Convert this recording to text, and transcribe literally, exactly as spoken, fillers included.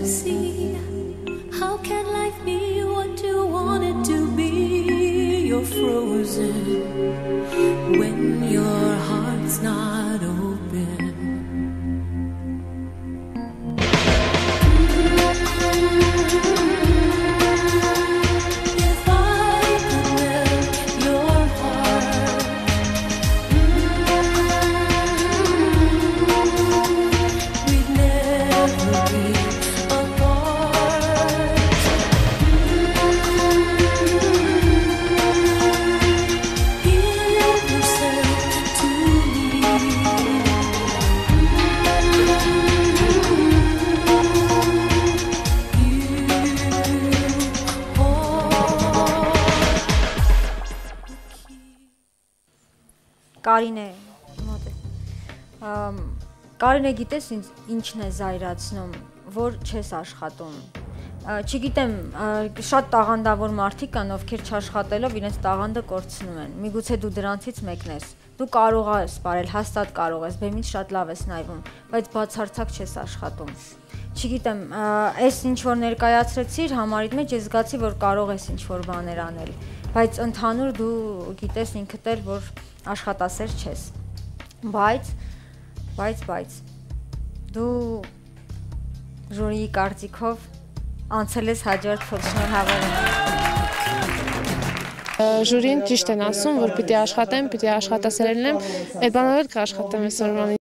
see. How can life be what you want it to be? You're frozen when your heart's not open. If I could melt your heart, we'd never be apart. Give yourself to Կարինե, մոտ է։ Ամ, Կարինե, գիտես ինձ ինչն է զայրացնում, որ չես աշխատում։ Ա, Չգիտեմ, ա, շատ տաղանդավոր մարդիկ կան, ովքեր չաշխատելով իրենց տաղանդը կորցնում են։ Միգուցե դու դրանցից մեկն ես։ Դու կարող ես ապրել, հաստատ կարող ես, բեմից շատ լավ ես նայվում, բայց բացարձակ չես աշխատում։ Չգիտեմ, ա, այս ինչ որ ներկայացրեցիր համարիդ մեջ ես զգացի, որ կարող ես ինչ որ բաներ անել, բայց ընդհանուր դու գիտես ինքդ էլ, որ աշխատասեր չես, բայց, բայց, բայց, դու ժյուրիի կարծիքով անցել ես հաջորդ փուլ, շնորհավոր եմ։ Ժյուրին ճիշտ են ասում, որ պիտի աշխատեմ, պիտի աշխատասեր լինեմ, այդ բանով էլ կաշխատեմ այսօրվանից։